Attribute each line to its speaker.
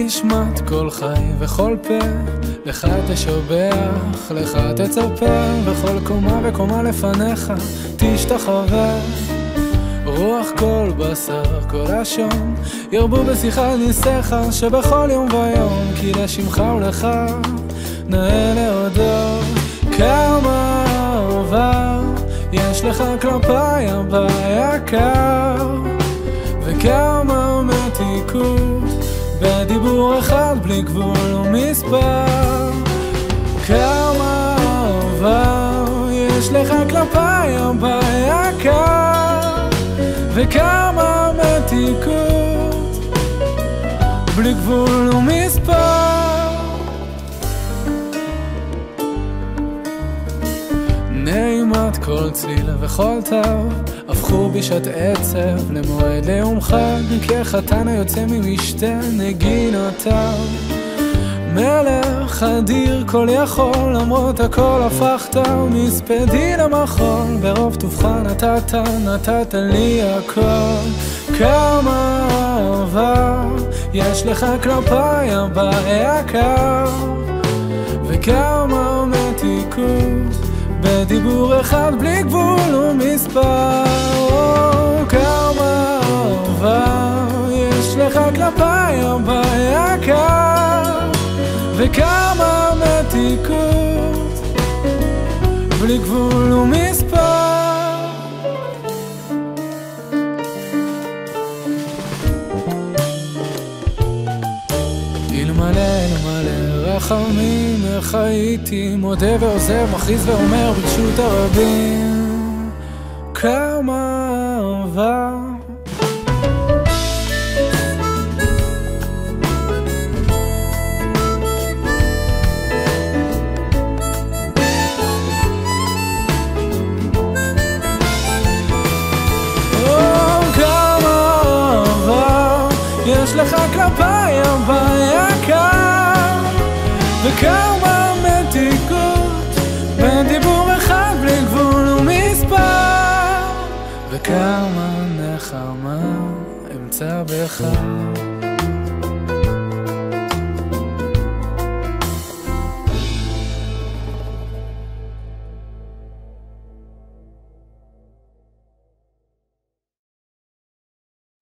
Speaker 1: נשמת כל חי וכל פה, לך תשבח, לך תצפה, וכל קומה וקומה לפניך תשתחווה. רוח כל בשר, כל לשון, ירבו בשיחה ניסיך, שבכל יום ויום, כי לשמך ולך נאה להודות. כמה עבר יש לך כלפי אבא יקר, וכמה מתיקות בדיבור אחד בלי גבול ומספר. כמה עבר יש לך כלפי אבא יקר, וכמה מתיקות בלי גבול ומספר. נעימת כל צליל וכל תו הפכו בשעת עצב למועד ליום חג, כי החתן היוצא ממשתה נגינותיו. מלך אדיר כל יכול, למרות הכל הפכת ומספדי למחול, ברוב טובך נתת לי הכל. כמה אהבה יש לך כלפי אבא יקר, וכמה מתיקות בדיבור אחד בלי גבול ומספר. כמה אהבה יש לך כלפי אבא יקר, וכמה מתיקות בלי גבול ומספר. אלמלא רחמים, איך הייתי מודה ועוזב, מכריז ואומר ברשות הרבים. כמה אהבה יש לך כלפי אבא יקר, וכמה מתיקות בדיבור אחד בלי גבול ומספר, וכמה נחמה אמצא בך.